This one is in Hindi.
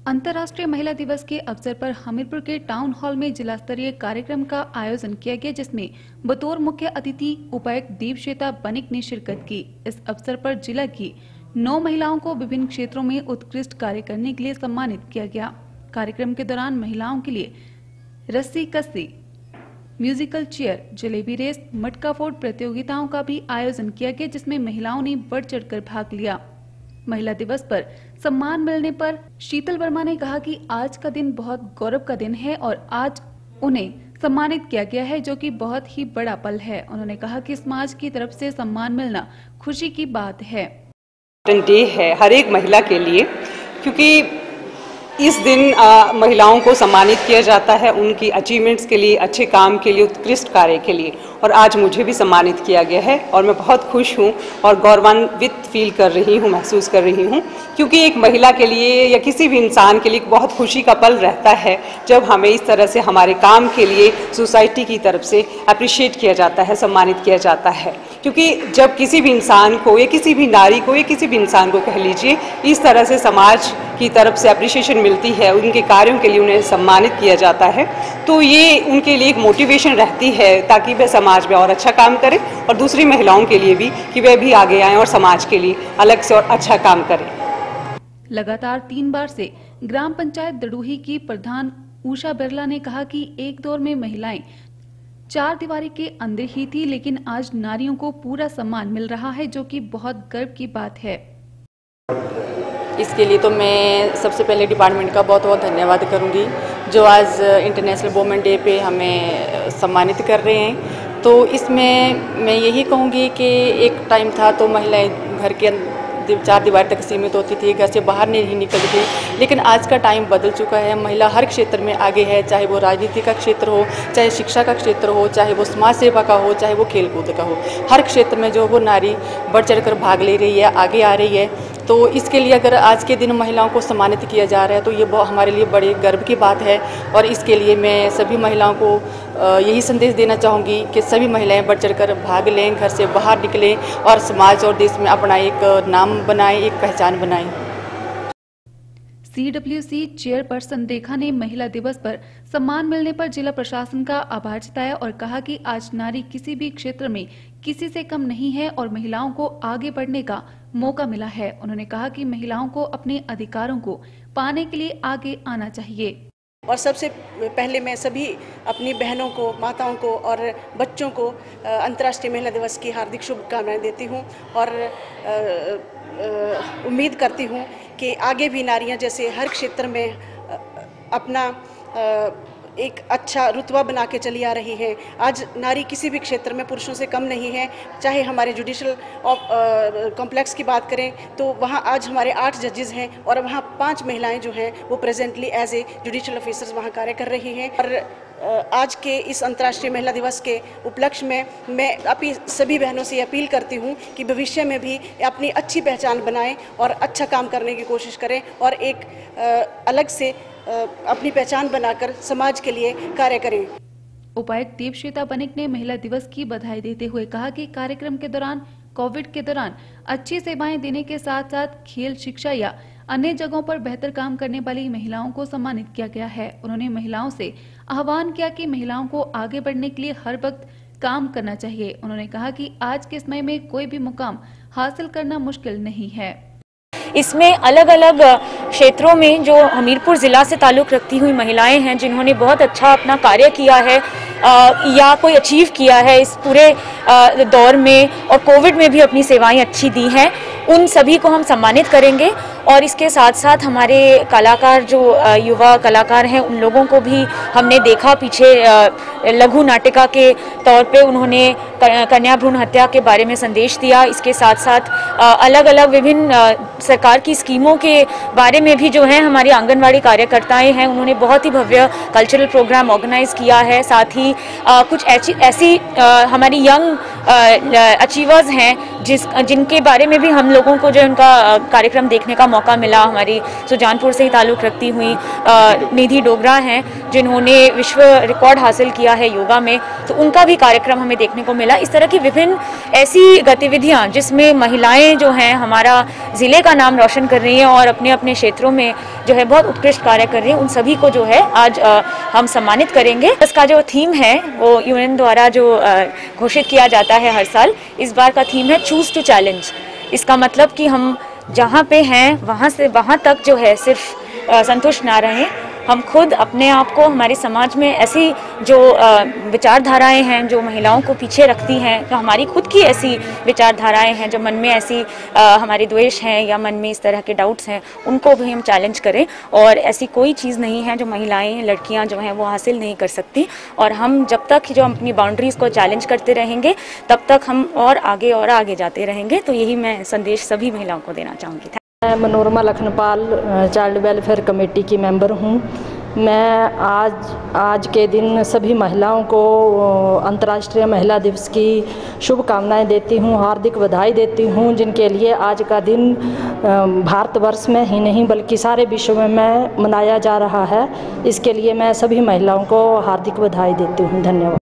अंतर्राष्ट्रीय महिला दिवस के अवसर पर हमीरपुर के टाउन हॉल में जिला स्तरीय कार्यक्रम का आयोजन किया गया, जिसमें बतौर मुख्य अतिथि उपायुक्त दीपश्वेता बनिक ने शिरकत की। इस अवसर पर जिला की 9 महिलाओं को विभिन्न क्षेत्रों में उत्कृष्ट कार्य करने के लिए सम्मानित किया गया। कार्यक्रम के दौरान महिलाओं के लिए रस्सी कस्सी, म्यूजिकल चेयर, जलेबी रेस, मटका फोड़ प्रतियोगिताओं का भी आयोजन किया गया, जिसमें महिलाओं ने बढ़ चढ़कर भाग लिया। महिला दिवस पर सम्मान मिलने पर शीतल वर्मा ने कहा कि आज का दिन बहुत गौरव का दिन है और आज उन्हें सम्मानित किया गया है, जो कि बहुत ही बड़ा पल है। उन्होंने कहा कि समाज की तरफ से सम्मान मिलना खुशी की बात है। डे है हर एक महिला के लिए, क्योंकि इस दिन महिलाओं को सम्मानित किया जाता है उनकी अचीवमेंट्स के लिए, अच्छे काम के लिए, उत्कृष्ट कार्य के लिए। और आज मुझे भी सम्मानित किया गया है और मैं बहुत खुश हूँ और गौरवान्वित फील कर रही हूँ, महसूस कर रही हूँ, क्योंकि एक महिला के लिए या किसी भी इंसान के लिए बहुत खुशी का पल रहता है जब हमें इस तरह से हमारे काम के लिए सोसाइटी की तरफ से अप्रिशिएट किया जाता है, सम्मानित किया जाता है। क्योंकि जब किसी भी इंसान को या किसी भी नारी को या किसी भी इंसान को कह लीजिए इस तरह से समाज की तरफ से अप्रिशिएशन मिलती है, उनके कार्यों के लिए उन्हें सम्मानित किया जाता है, तो ये उनके लिए एक मोटिवेशन रहती है ताकि वे समाज में और अच्छा काम करें और दूसरी महिलाओं के लिए भी कि वे भी आगे आएं और समाज के लिए अलग से और अच्छा काम करें। लगातार 3 बार से ग्राम पंचायत दड़ूही की प्रधान उषा बिरला ने कहा कि एक दौर में महिलाएं 4 दीवारी के अंदर ही थी, लेकिन आज नारियों को पूरा सम्मान मिल रहा है, जो कि बहुत गर्व की बात है। इसके लिए तो मैं सबसे पहले डिपार्टमेंट का बहुत बहुत धन्यवाद करूंगी, जो आज इंटरनेशनल वुमेन डे पे हमें सम्मानित कर रहे हैं। तो इसमें मैं यही कहूँगी कि एक टाइम था तो महिलाएं घर के 4 दीवार तक सीमित होती थी, घर से बाहर नहीं निकलती थी, लेकिन आज का टाइम बदल चुका है। महिला हर क्षेत्र में आगे है, चाहे वो राजनीति का क्षेत्र हो, चाहे शिक्षा का क्षेत्र हो, चाहे वो समाज सेवा का हो, चाहे वो खेलकूद का हो, हर क्षेत्र में जो वो नारी बढ़ चढ़कर भाग ले रही है, आगे आ रही है। तो इसके लिए अगर आज के दिन महिलाओं को सम्मानित किया जा रहा है तो ये हमारे लिए बड़े गर्व की बात है। और इसके लिए मैं सभी महिलाओं को यही संदेश देना चाहूँगी कि सभी महिलाएं बढ़ चढ़कर भाग लें, घर से बाहर निकलें और समाज और देश में अपना एक नाम बनाएं, एक पहचान बनाएं। CWC चेयरपर्सन रेखा ने महिला दिवस पर सम्मान मिलने पर जिला प्रशासन का आभार जताया और कहा कि आज नारी किसी भी क्षेत्र में किसी से कम नहीं है और महिलाओं को आगे बढ़ने का मौका मिला है। उन्होंने कहा कि महिलाओं को अपने अधिकारों को पाने के लिए आगे आना चाहिए। और सबसे पहले मैं सभी अपनी बहनों को, माताओं को और बच्चों को अंतर्राष्ट्रीय महिला दिवस की हार्दिक शुभकामनाएं देती हूं और उम्मीद करती हूं कि आगे भी नारियां जैसे हर क्षेत्र में अपना एक अच्छा रुतबा बना के चली आ रही है। आज नारी किसी भी क्षेत्र में पुरुषों से कम नहीं है। चाहे हमारे जुडिशल कॉम्प्लेक्स की बात करें तो वहाँ आज हमारे 8 जजेस हैं और वहाँ 5 महिलाएं जो हैं वो presently as a judicial officers वहाँ कार्य कर रही हैं। और आज के इस अंतर्राष्ट्रीय महिला दिवस के उपलक्ष्य में मैं अपनी सभी बहनों से अपील करती हूँ कि भविष्य में भी अपनी अच्छी पहचान बनाएं और अच्छा काम करने की कोशिश करें और एक अलग से अपनी पहचान बनाकर समाज के लिए कार्य करें। उपायुक्त दीपश्वेता बनिक ने महिला दिवस की बधाई देते हुए कहा कि कार्यक्रम के दौरान कोविड के दौरान अच्छी सेवाएं देने के साथ साथ खेल, शिक्षा या अन्य जगहों पर बेहतर काम करने वाली महिलाओं को सम्मानित किया गया है। उन्होंने महिलाओं से आह्वान किया कि महिलाओं को आगे बढ़ने के लिए हर वक्त काम करना चाहिए। उन्होंने कहा कि आज के समय में कोई भी मुकाम हासिल करना मुश्किल नहीं है। इसमें अलग अलग क्षेत्रों में जो हमीरपुर ज़िला से ताल्लुक़ रखती हुई महिलाएं हैं जिन्होंने बहुत अच्छा अपना कार्य किया है या कोई अचीव किया है इस पूरे दौर में और कोविड में भी अपनी सेवाएं अच्छी दी हैं, उन सभी को हम सम्मानित करेंगे। और इसके साथ साथ हमारे कलाकार जो युवा कलाकार हैं उन लोगों को भी हमने देखा पीछे लघु नाटिका के तौर पे उन्होंने कन्या भ्रूण हत्या के बारे में संदेश दिया। इसके साथ साथ अलग अलग विभिन्न सरकार की स्कीमों के बारे में भी जो है हमारी आंगनवाड़ी कार्यकर्ताएं हैं उन्होंने बहुत ही भव्य कल्चरल प्रोग्राम ऑर्गेनाइज किया है। साथ ही कुछ ऐसी हमारी यंग अचीवर्स हैं जिनके बारे में भी हम लोगों को जो उनका कार्यक्रम देखने का मौका मिला। हमारी सुजानपुर से ही ताल्लुक़ रखती हुई निधि डोगरा हैं जिन्होंने विश्व रिकॉर्ड हासिल किया है योगा में, तो उनका भी कार्यक्रम हमें देखने को मिला। इस तरह की विभिन्न ऐसी गतिविधियां जिसमें महिलाएं जो हैं हमारा ज़िले का नाम रोशन कर रही हैं और अपने अपने क्षेत्रों में जो है बहुत उत्कृष्ट कार्य कर रही हैं, उन सभी को जो है आज हम सम्मानित करेंगे। इसका जो थीम है वो यूएन द्वारा जो घोषित किया जाता है हर साल, इस बार का थीम है चूज़ टू चैलेंज। इसका मतलब कि हम जहाँ पे हैं वहाँ से वहाँ तक जो है सिर्फ संतुष्ट ना रहें, हम खुद अपने आप को, हमारे समाज में ऐसी जो विचारधाराएं हैं जो महिलाओं को पीछे रखती हैं, तो हमारी खुद की ऐसी विचारधाराएं हैं जो मन में ऐसी हमारे द्वेष हैं या मन में इस तरह के डाउट्स हैं, उनको भी हम चैलेंज करें। और ऐसी कोई चीज़ नहीं है जो महिलाएं, लड़कियां जो हैं वो हासिल नहीं कर सकती। और हम जब तक जो हम अपनी बाउंड्रीज़ को चैलेंज करते रहेंगे तब तक हम और आगे जाते रहेंगे। तो यही मैं संदेश सभी महिलाओं को देना चाहूँगी। मैं Manorama Lakhanpal child welfare committee की मेंबर हूँ। मैं आज के दिन सभी महिलाओं को अंतर्राष्ट्रीय महिला दिवस की शुभकामनाएं देती हूँ, हार्दिक बधाई देती हूँ, जिनके लिए आज का दिन भारतवर्ष में ही नहीं बल्कि सारे विश्व में मनाया जा रहा है। इसके लिए मैं सभी महिलाओं को हार्दिक बधाई देती हूँ। धन्यवाद।